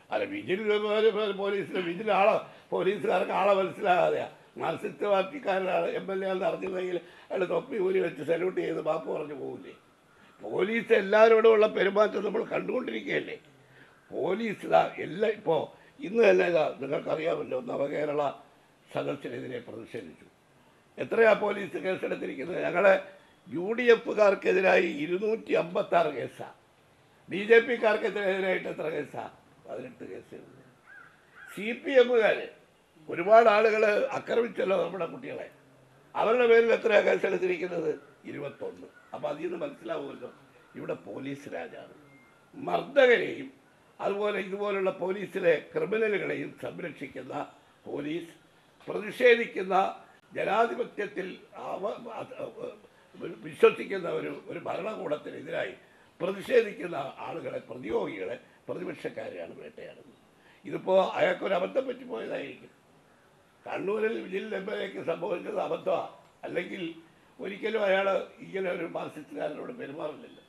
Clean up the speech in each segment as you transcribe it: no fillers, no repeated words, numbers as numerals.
അല്ല വിജിൽ പോലീസിന് പോലീസുകാർക്ക് ആളെ മനസ്സിലാകാതെയാണ്. മാർക്സിസ്റ്റ് പാർട്ടിക്കാരനാണ് MLA എന്ന് അറിഞ്ഞിരുന്നെങ്കിൽ അയാൾ തൊപ്പി ഊരി വെച്ച് സല്യൂട്ട് ചെയ്ത് മാപ്പ് പറഞ്ഞു പോകില്ലേ? പോലീസ് എല്ലാവരോടുമുള്ള പെരുമാറ്റം നമ്മൾ കണ്ടുകൊണ്ടിരിക്കുകയല്ലേ. പോലീസിലാ എല്ലാം. ഇപ്പോൾ ഇന്ന് തന്നെ ഇതാ നിങ്ങൾക്കറിയാമല്ലോ, നവകേരള സദസ്സിനെതിരെ പ്രതിഷേധിച്ചു. എത്രയാ പോലീസ് കേസെടുത്തിരിക്കുന്നത്? ഞങ്ങളെ UDFകാർക്കെതിരായി 256 കേസാണ്. BJPക്കാർക്കെതിരായിട്ട് എത്ര കേസാണ്? 18 കേസുകളുണ്ട്. CPMകാർ ഒരുപാട് ആളുകൾ ആക്രമിച്ചല്ലോ നമ്മുടെ കുട്ടികളെ. അവരുടെ പേരിൽ എത്രയാണ് കേസെടുത്തിരിക്കുന്നത്? 21. അപ്പോൾ അതിൽ നിന്ന് മനസ്സിലാവുമല്ലോ ഇവിടെ പോലീസ് രാജാണ്. മർദ്ദകരെയും അതുപോലെ ഇതുപോലുള്ള പോലീസിലെ ക്രിമിനലുകളെയും സംരക്ഷിക്കുന്ന പോലീസ്, പ്രതിഷേധിക്കുന്ന ജനാധിപത്യത്തിൽ വിശ്വസിക്കുന്ന ഒരു ഭരണകൂടത്തിനെതിരായി പ്രതിഷേധിക്കുന്ന ആളുകളെ, പ്രതിയോഗികളെ, പ്രതിപക്ഷക്കാരെയാണ് വേട്ടയാടുന്നത്. ഇതിപ്പോൾ അയാൾക്കൊരു അബദ്ധം പറ്റിപ്പോയതായിരിക്കും. കണ്ണൂരിൽ വിജിൽ MLAക്ക് സംഭവിച്ചത് അബദ്ധമാണ്. അല്ലെങ്കിൽ ഒരിക്കലും അയാൾ ഇങ്ങനെ ഒരു മാർക്സിസ്റ്റുകാരനോട് പെരുമാറില്ലല്ലോ.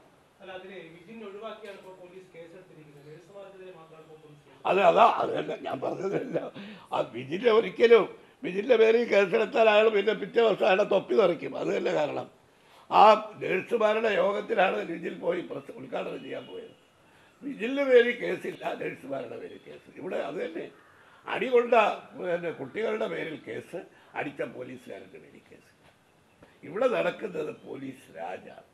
അതല്ല ഞാൻ പറഞ്ഞതല്ല. ആ വിജിൻ്റെ പേരിൽ കേസെടുത്താൽ അയാൾ പിന്നെ പിറ്റേ ദിവസം അയാളെ തൊപ്പി തെറിക്കും. അത് തന്നെ കാരണം. ആ നഴ്സുമാരുടെ യോഗത്തിലാണ് വിജിൽ പോയി ഉദ്ഘാടനം ചെയ്യാൻ പോയത്. വിജിലിൻ്റെ പേരിൽ കേസില്ല, നഴ്സുമാരുടെ പേരിൽ കേസ്. ഇവിടെ അത് തന്നെ. അടികൊണ്ട കുട്ടികളുടെ പേരിൽ കേസ്, അടിച്ച പോലീസുകാരുടെ പേരിൽ കേസ്. ഇവിടെ നടക്കുന്നത് പോലീസ് രാജാണ്.